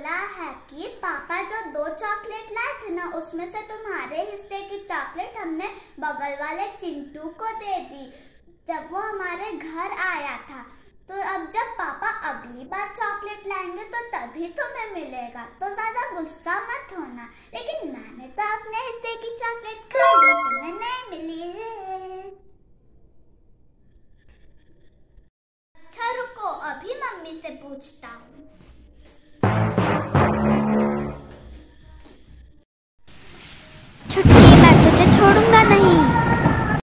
बोला है कि पापा जो 2 चॉकलेट लाए थे ना, उसमें से तुम्हारे हिस्से की चॉकलेट हमने बगल वाले चिंटू को दे दी जब वो हमारे घर आया था। तो अब जब पापा अगली बार चॉकलेट लाएंगे तो तभी तुम्हें मिलेगा, तो ज्यादा गुस्सा मत होना। लेकिन मैंने तो अपने हिस्से की चॉकलेट खा ली, तुम्हें नहीं मिली। अच्छा रुको, अभी मम्मी से पूछता हूँ। छुटकी, मैं तुझे छोड़ूंगा नहीं।